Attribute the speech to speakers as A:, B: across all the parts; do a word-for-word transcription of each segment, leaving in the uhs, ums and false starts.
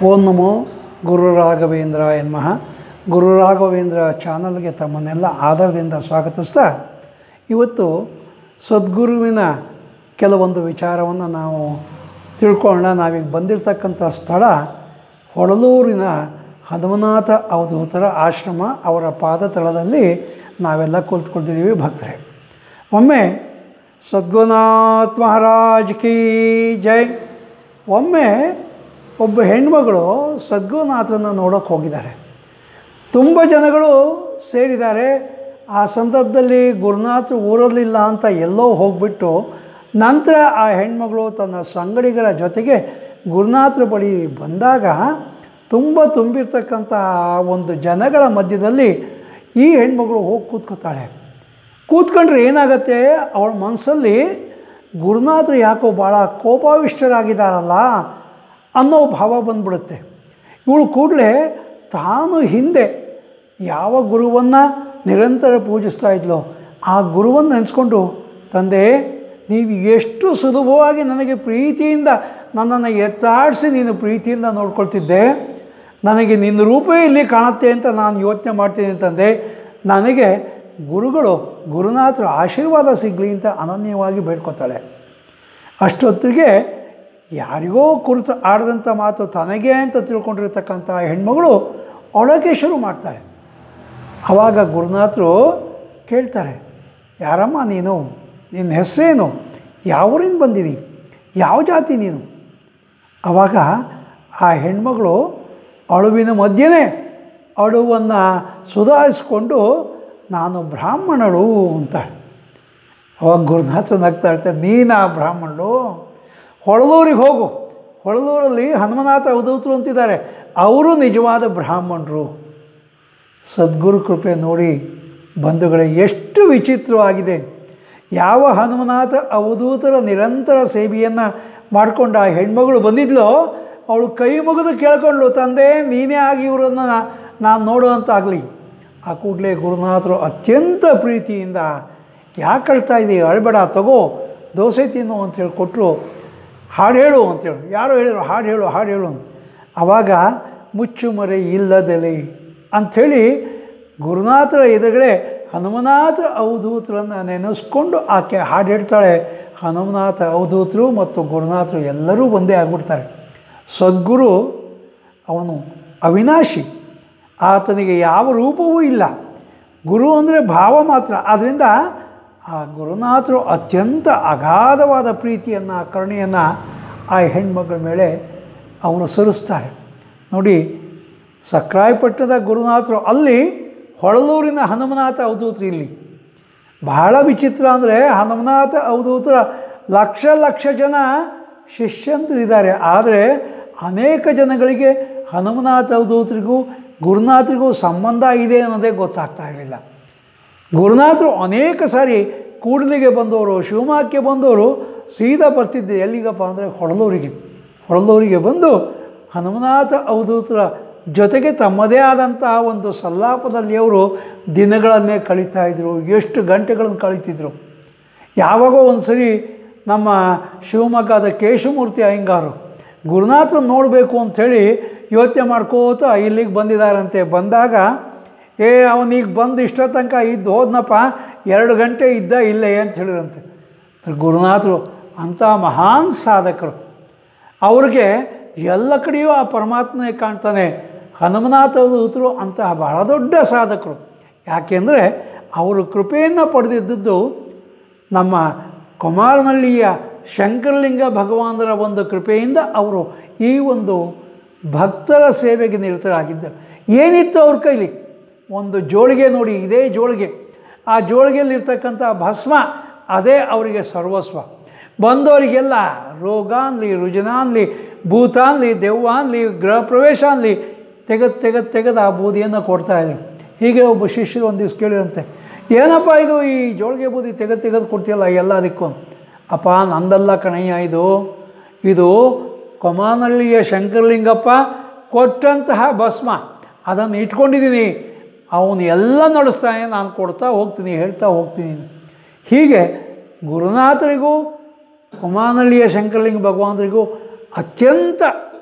A: ಓಂ ನಮೋ ಗುರು ರಾಘವೇಂದ್ರ ಎನ್ಮಃ. ಗುರು ರಾಘವೇಂದ್ರ ಚಾನಲ್ಗೆ ತಮ್ಮನ್ನೆಲ್ಲ ಆದರದಿಂದ ಸ್ವಾಗತಿಸ್ತಾ, ಇವತ್ತು ಸದ್ಗುರುವಿನ ಕೆಲವೊಂದು ವಿಚಾರವನ್ನು ನಾವು ತಿಳ್ಕೊಳ್ಳೋಣ. ನಾವೀಗ ಬಂದಿರತಕ್ಕಂಥ ಸ್ಥಳ ಹೊಳಲೂರಿನ ಹನುಮನಾಥ ಅವಧೂತರ ಆಶ್ರಮ. ಅವರ ಪಾದತಳದಲ್ಲಿ ನಾವೆಲ್ಲ ಕುಳಿತುಕೊಂಡಿದ್ದೀವಿ ಭಕ್ತರೇ. ಒಮ್ಮೆ ಸದ್ಗುರುನಾಥ್ ಮಹಾರಾಜ್ ಕಿ ಜೈ. ಒಮ್ಮೆ ಒಬ್ಬ ಹೆಣ್ಮಗಳು ಸದ್ಗುರುನಾಥನ ನೋಡೋಕ್ಕೆ ಹೋಗಿದ್ದಾರೆ. ತುಂಬ ಜನಗಳು ಸೇರಿದ್ದಾರೆ. ಆ ಸಂದರ್ಭದಲ್ಲಿ ಗುರುನಾಥ ಊರಲ್ಲಿಲ್ಲ ಅಂತ ಎಲ್ಲೋ ಹೋಗಿಬಿಟ್ಟು ನಂತರ ಆ ಹೆಣ್ಮಗಳು ತನ್ನ ಸಂಗಡಿಗರ ಜೊತೆಗೆ ಗುರುನಾಥರ ಬಳಿ ಬಂದಾಗ ತುಂಬ ತುಂಬಿರ್ತಕ್ಕಂಥ ಒಂದು ಜನಗಳ ಮಧ್ಯದಲ್ಲಿ ಈ ಹೆಣ್ಮಗಳು ಹೋಗಿ ಕೂತ್ಕೋತಾಳೆ. ಕೂತ್ಕೊಂಡ್ರೆ ಏನಾಗತ್ತೆ, ಅವಳ ಮನಸ್ಸಲ್ಲಿ ಗುರುನಾಥರು ಯಾಕೋ ಭಾಳ ಕೋಪಾವಿಷ್ಟರಾಗಿದ್ದಾರಲ್ಲ ಅನ್ನೋ ಭಾವ ಬಂದ್ಬಿಡುತ್ತೆ. ಇವಳು ಕೂಡಲೇ ತಾನು ಹಿಂದೆ ಯಾವ ಗುರುವನ್ನು ನಿರಂತರ ಪೂಜಿಸ್ತಾ ಇದ್ಲೋ ಆ ಗುರುವನ್ನು ನೆನೆಸ್ಕೊಂಡು, ತಂದೆ ನೀವು ಎಷ್ಟು ಸುಲಭವಾಗಿ ನನಗೆ ಪ್ರೀತಿಯಿಂದ ನನ್ನನ್ನು ಎತ್ತಾಡಿಸಿ ನೀನು ಪ್ರೀತಿಯಿಂದ ನೋಡ್ಕೊಳ್ತಿದ್ದೆ, ನನಗೆ ನಿನ್ನ ರೂಪೇ ಇಲ್ಲಿ ಕಾಣುತ್ತೆ ಅಂತ ನಾನು ಯೋಚನೆ ಮಾಡ್ತೀನಿ ತಂದೆ. ನನಗೆ ಗುರುಗಳು ಗುರುನಾಥರ ಆಶೀರ್ವಾದ ಸಿಗಲಿ ಅಂತ ಅನನ್ಯವಾಗಿ ಬೇಡ್ಕೊತಾಳೆ. ಅಷ್ಟೊತ್ತಿಗೆ ಯಾರಿಗೋ ಕುರಿತು ಆಡಿದಂಥ ಮಾತು ತನಗೆ ಅಂತ ತಿಳ್ಕೊಂಡಿರ್ತಕ್ಕಂಥ ಹೆಣ್ಮಗಳು ಒಳಗೆ ಶುರು ಮಾಡ್ತಾಳೆ. ಆವಾಗ ಗುರುನಾಥರು ಕೇಳ್ತಾರೆ, ಯಾರಮ್ಮ ನೀನು, ನಿನ್ನ ಹೆಸರೇನು, ಯಾವ ಊರಿಂದ ಬಂದಿದ್ದೀ, ಯಾವ ಜಾತಿ ನೀನು? ಆವಾಗ ಆ ಹೆಣ್ಮಗಳು ಅಳುವಿನ ಮಧ್ಯೆನೇ ಅಳುವನ್ನು ಸುಧಾರಿಸ್ಕೊಂಡು ನಾನು ಬ್ರಾಹ್ಮಣಳು ಅಂತ. ಅವಾಗ ಗುರುನಾಥ ನಗ್ತಾ ಇರ್ತಾರೆ, ನೀನಾ ಬ್ರಾಹ್ಮಣಳು? ಹೊಳಲೂರಿಗೆ ಹೋಗು, ಹೊಳಲೂರಲ್ಲಿ ಹನುಮನಾಥ ಅವಧೂತರು ಅಂತಿದ್ದಾರೆ, ಅವರು ನಿಜವಾದ ಬ್ರಾಹ್ಮಣರು. ಸದ್ಗುರು ಕೃಪೆ ನೋಡಿ ಬಂಧುಗಳೇ, ಎಷ್ಟು ವಿಚಿತ್ರವಾಗಿದೆ. ಯಾವ ಹನುಮನಾಥ ಅವಧೂತರ ನಿರಂತರ ಸೇವೆಯನ್ನು ಮಾಡಿಕೊಂಡು ಆ ಹೆಣ್ಮಗಳು ಬಂದಿದ್ಲೋ ಅವಳು ಕೈ ಮುಗಿದು ಕೇಳ್ಕೊಂಡ್ಳು, ತಂದೆ ನೀನೇ ಆಗಿ ಇವರನ್ನು ನಾನು ನೋಡುವಂತಾಗಲಿ. ಆ ಕೂಡಲೇ ಗುರುನಾಥರು ಅತ್ಯಂತ ಪ್ರೀತಿಯಿಂದ, ಯಾಕೆ ಅಳ್ತಾ ಇದ್ದೀವಿ, ಅಳಬೇಡ, ತಗೋ ದೋಸೆ ತಿನ್ನು ಅಂಥೇಳಿ ಕೊಟ್ಟರು. ಹಾಡು ಹೇಳು ಅಂತೇಳಿ ಯಾರೋ ಹೇಳಿದ್ರು, ಹಾಡು ಹೇಳು ಹಾಡು ಹೇಳು ಅಂತ. ಆವಾಗ ಮುಚ್ಚುಮರೆ ಇಲ್ಲದಲೆ ಅಂಥೇಳಿ ಗುರುನಾಥರ ಎದುರುಗಡೆ ಹನುಮನಾಥ ಅವಧೂತರನ್ನು ನೆನೆಸ್ಕೊಂಡು ಆಕೆ ಹಾಡು ಹೇಳ್ತಾಳೆ. ಹನುಮನಾಥ ಅವಧೂತರು ಮತ್ತು ಗುರುನಾಥರು ಎಲ್ಲರೂ ಒಂದೇ ಆಗಿಬಿಡ್ತಾರೆ. ಸದ್ಗುರು ಅವನು ಅವಿನಾಶಿ, ಆತನಿಗೆ ಯಾವ ರೂಪವೂ ಇಲ್ಲ. ಗುರು ಅಂದರೆ ಭಾವ ಮಾತ್ರ. ಆದ್ದರಿಂದ ಆ ಗುರುನಾಥರು ಅತ್ಯಂತ ಅಗಾಧವಾದ ಪ್ರೀತಿಯನ್ನು ಕರುಣೆಯನ್ನು ಆ ಹೆಣ್ಮಗಳ ಮೇಲೆ ಅವರು ಸುರಿಸ್ತಾರೆ. ನೋಡಿ, ಸಕ್ರಾಯಪಟ್ಟಣದ ಗುರುನಾಥರು ಅಲ್ಲಿ, ಹೊಳಲೂರಿನ ಹನುಮನಾಥ ಅವಧೂತರು ಇಲ್ಲಿ. ಬಹಳ ವಿಚಿತ್ರ ಅಂದರೆ ಹನುಮನಾಥ ಅವಧೂತರ ಲಕ್ಷ ಲಕ್ಷ ಜನ ಶಿಷ್ಯಂತರಿದ್ದಾರೆ. ಆದರೆ ಅನೇಕ ಜನಗಳಿಗೆ ಹನುಮನಾಥ ಅವಧೂತರಿಗೂ ಗುರುನಾಥರಿಗೂ ಸಂಬಂಧ ಇದೆ ಅನ್ನೋದೇ ಗೊತ್ತಾಗ್ತಾ ಇರಲಿಲ್ಲ. ಗುರುನಾಥರು ಅನೇಕ ಸಾರಿ ಕೂಡಲಿಗೆ ಬಂದವರು, ಶಿವಮೊಗ್ಗಕ್ಕೆ ಬಂದವರು ಸೀದಾ ಬರ್ತಿದ್ದೆ ಎಲ್ಲಿಗಪ್ಪ ಅಂದರೆ ಹೊಳಲೂರಿಗೆ. ಹೊಳಲೂರಿಗೆ ಬಂದು ಹನುಮನಾಥ ಅವಧೂತರ ಜೊತೆಗೆ ತಮ್ಮದೇ ಆದಂತಹ ಒಂದು ಸಲ್ಲಾಪದಲ್ಲಿ ಅವರು ದಿನಗಳನ್ನೇ ಕಳೀತಾಯಿದ್ರು. ಎಷ್ಟು ಗಂಟೆಗಳನ್ನು ಕಳೀತಿದ್ರು. ಯಾವಾಗೋ ಒಂದು ಸರಿ ನಮ್ಮ ಶಿವಮೊಗ್ಗದ ಕೇಶಮೂರ್ತಿ ಅಯ್ಯಂಗಾರು ಗುರುನಾಥರನ್ನು ನೋಡಬೇಕು ಅಂಥೇಳಿ ಯೋಚನೆ ಮಾಡ್ಕೋತ ಇಲ್ಲಿಗೆ ಬಂದಿದ್ದಾರಂತೆ. ಬಂದಾಗ ಏ ಅವನೀಗ ಬಂದು ಇಷ್ಟೋ ತನಕ ಇದ್ದು ಹೋದ್ನಪ್ಪ, ಎರಡು ಗಂಟೆ ಇದ್ದ ಇಲ್ಲೇ ಅಂತ ಹೇಳಿರಂತೆ. ಗುರುನಾಥರು ಅಂಥ ಮಹಾನ್ ಸಾಧಕರು. ಅವ್ರಿಗೆ ಎಲ್ಲ ಕಡೆಯೂ ಆ ಪರಮಾತ್ಮನೇ ಕಾಣ್ತಾನೆ. ಹನುಮನಾಥ ಅವಧೂತರು ಅಂತಹ ಬಹಳ ದೊಡ್ಡ ಸಾಧಕರು. ಯಾಕೆಂದರೆ ಅವರು ಕೃಪೆಯನ್ನು ಪಡೆದಿದ್ದದ್ದು ನಮ್ಮ ಕುಮಾರನಹಳ್ಳಿಯ ಶಂಕರಲಿಂಗ ಭಗವಾನರ ಒಂದು ಕೃಪೆಯಿಂದ ಅವರು ಈ ಒಂದು ಭಕ್ತರ ಸೇವೆಗೆ ನಿರತರಾಗಿದ್ದರು. ಏನಿತ್ತು ಅವ್ರ ಕೈಲಿ? ಒಂದು ಜೋಳಿಗೆ ನೋಡಿ, ಇದೇ ಜೋಳಿಗೆ. ಆ ಜೋಳಿಗೆಯಲ್ಲಿರ್ತಕ್ಕಂಥ ಭಸ್ಮ ಅದೇ ಅವರಿಗೆ ಸರ್ವಸ್ವ. ಬಂದವರಿಗೆಲ್ಲ ರೋಗ ಅನ್ಲಿ, ರುಜಿನ ಅನ್ಲಿ, ಭೂತ ಅನ್ಲಿ, ದೆವ್ವ ಅನ್ಲಿ, ಗೃಹ ಪ್ರವೇಶ ಅನ್ಲಿ ತೆಗೆದು ತೆಗೆದು ತೆಗೆದು ಆ ಬೂದಿಯನ್ನು ಕೊಡ್ತಾಯಿದ್ರು. ಹೀಗೆ ಒಬ್ಬ ಶಿಷ್ಯರು ಒಂದು ದಿವಸ ಕೇಳಿದಂತೆ, ಏನಪ್ಪ ಇದು ಈ ಜೋಳಿಗೆ ಬೂದಿ ತೆಗೆದು ತೆಗೆದು ಕೊಡ್ತೀಯಲ್ಲ ಎಲ್ಲದಕ್ಕೂ? ಅಪ್ಪ ನಂದಲ್ಲ ಕಣಯ್ಯ, ಇದು ಇದು ಕೊಮಾನಹಳ್ಳಿಯ ಶಂಕರಲಿಂಗಪ್ಪ ಕೊಟ್ಟಂತಹ ಭಸ್ಮ, ಅದನ್ನು ಇಟ್ಕೊಂಡಿದ್ದೀನಿ. ಅವನು ಎಲ್ಲ ನಡೆಸ್ತಾನೆ, ನಾನು ಕೊಡ್ತಾ ಹೋಗ್ತೀನಿ, ಹೇಳ್ತಾ ಹೋಗ್ತೀನಿ. ಹೀಗೆ ಗುರುನಾಥರಿಗೂ ಕೊಮಾನಹಳ್ಳಿಯ ಶಂಕರಲಿಂಗ ಭಗವಾನರಿಗೂ ಅತ್ಯಂತ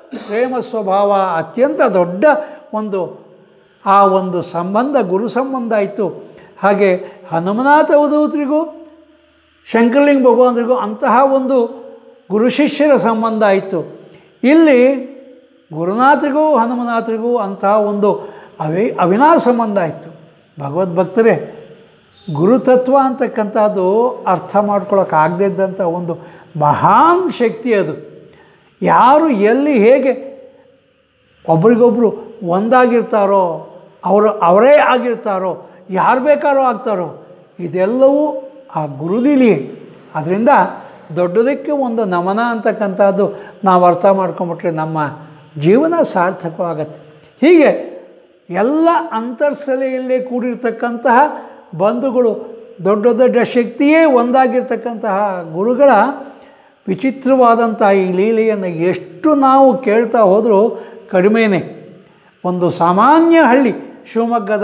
A: ಪ್ರೇಮ ಸ್ವಭಾವ ಅತ್ಯಂತ ದೊಡ್ಡ ಒಂದು ಆ ಒಂದು ಸಂಬಂಧ ಗುರು ಸಂಬಂಧ ಆಯಿತು. ಹಾಗೆ ಹನುಮನಾಥ ಅವಧೂತರಿಗೂ ಶಂಕರಲಿಂಗ ಭಗವಾನರಿಗೂ ಅಂತಹ ಒಂದು ಗುರು ಶಿಷ್ಯರ ಸಂಬಂಧ ಆಯಿತು. ಇಲ್ಲಿ ಗುರುನಾಥರಿಗೂ ಹನುಮನಾಥರಿಗೂ ಅಂತಹ ಒಂದು ಅವಿ ಅವಿನಾಶ ಸಂಬಂಧ ಆಯಿತು. ಭಗವದ್ಭಕ್ತರೇ, ಗುರುತತ್ವ ಅಂತಕ್ಕಂಥದ್ದು ಅರ್ಥ ಮಾಡ್ಕೊಳ್ಳೋಕ್ಕಾಗದೇ ಇದ್ದಂಥ ಒಂದು ಮಹಾನ್ ಶಕ್ತಿ ಅದು. ಯಾರು ಎಲ್ಲಿ ಹೇಗೆ ಒಬ್ರಿಗೊಬ್ಬರು ಒಂದಾಗಿರ್ತಾರೋ, ಅವರು ಅವರೇ ಆಗಿರ್ತಾರೋ, ಯಾರು ಬೇಕಾರೋ ಆಗ್ತಾರೋ, ಇದೆಲ್ಲವೂ ಆ ಗುರುಲೀಲೆ. ಅದರಿಂದ ದೊಡ್ಡದಕ್ಕೆ ಒಂದು ನಮನ ಅಂತಕ್ಕಂಥದ್ದು ನಾವು ಅರ್ಥ ಮಾಡ್ಕೊಂಬಿಟ್ರೆ ನಮ್ಮ ಜೀವನ ಸಾರ್ಥಕವಾಗತ್ತೆ. ಹೀಗೆ ಎಲ್ಲ ಅಂತರ್ಸಲೆಯಲ್ಲೇ ಕೂಡಿರ್ತಕ್ಕಂತಹ ಬಂಧುಗಳು, ದೊಡ್ಡ ದೊಡ್ಡ ಶಕ್ತಿಯೇ ಒಂದಾಗಿರ್ತಕ್ಕಂತಹ ಗುರುಗಳ ವಿಚಿತ್ರವಾದಂಥ ಈ ಲೀಲೆಯನ್ನು ಎಷ್ಟು ನಾವು ಕೇಳ್ತಾ ಹೋದರೂ ಕಡಿಮೆಯೇ. ಒಂದು ಸಾಮಾನ್ಯ ಹಳ್ಳಿ, ಶಿವಮೊಗ್ಗದ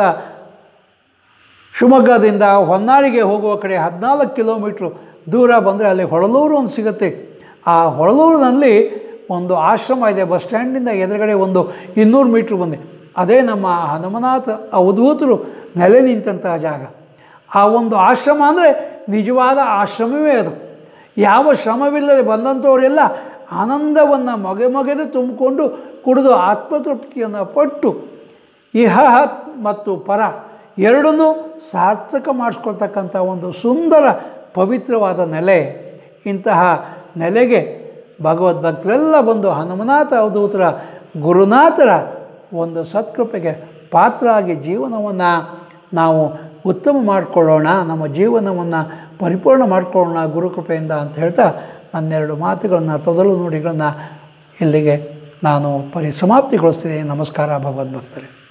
A: ಶಿವಮೊಗ್ಗದಿಂದ ಹೊನ್ನಾಳಿಗೆ ಹೋಗುವ ಕಡೆ ಹದಿನಾಲ್ಕು ಕಿಲೋಮೀಟ್ರು ದೂರ ಬಂದರೆ ಅಲ್ಲಿ ಹೊಳಲೂರು ಒಂದು ಸಿಗುತ್ತೆ. ಆ ಹೊಳಲೂರಿನಲ್ಲಿ ಒಂದು ಆಶ್ರಮ ಇದೆ. ಬಸ್ ಸ್ಟ್ಯಾಂಡಿಂದ ಎದುರುಗಡೆ ಒಂದು ಇನ್ನೂರು ಮೀಟ್ರ್ ಬಂದೆ, ಅದೇ ನಮ್ಮ ಹನುಮನಾಥ ಅವಧೂತರು ನೆಲೆ ನಿಂತಹ ಜಾಗ. ಆ ಒಂದು ಆಶ್ರಮ ಅಂದರೆ ನಿಜವಾದ ಆಶ್ರಮವೇ ಅದು. ಯಾವ ಶ್ರಮವಿಲ್ಲದೆ ಬಂದಂಥವರೆಲ್ಲ ಆನಂದವನ್ನು ಮೊಗೆ ಮೊಗೆದು ತುಂಬಿಕೊಂಡು ಕುಡಿದು ಆತ್ಮತೃಪ್ತಿಯನ್ನು ಪಟ್ಟು ಇಹ ಮತ್ತು ಪರ ಎರಡನ್ನೂ ಸಾರ್ಥಕ ಮಾಡಿಸ್ಕೊಳ್ತಕ್ಕಂಥ ಒಂದು ಸುಂದರ ಪವಿತ್ರವಾದ ನೆಲೆ. ಇಂತಹ ನೆಲೆಗೆ ಭಗವದ್ಭಕ್ತರೆಲ್ಲ ಬಂದು ಹನುಮನಾಥ ಅವಧೂತರ ಗುರುನಾಥರ ಒಂದು ಸತ್ಕೃಪೆಗೆ ಪಾತ್ರ ಆಗಿ ಜೀವನವನ್ನು ನಾವು ಉತ್ತಮ ಮಾಡಿಕೊಳ್ಳೋಣ, ನಮ್ಮ ಜೀವನವನ್ನು ಪರಿಪೂರ್ಣ ಮಾಡಿಕೊಳ್ಳೋಣ ಗುರುಕೃಪೆಯಿಂದ ಅಂತ ಹೇಳ್ತಾ ನನ್ನೆರಡು ಮಾತುಗಳನ್ನು, ತೊದಲು ನುಡಿಗಳನ್ನು ಇಲ್ಲಿಗೆ ನಾನು ಪರಿಸಮಾಪ್ತಿಗೊಳಿಸ್ತೀನಿ. ನಮಸ್ಕಾರ ಭಗವದ್ಭಕ್ತರೇ.